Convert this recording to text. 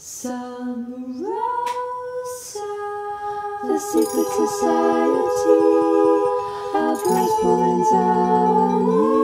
Summer Rosa, the secret society of West Poland's only.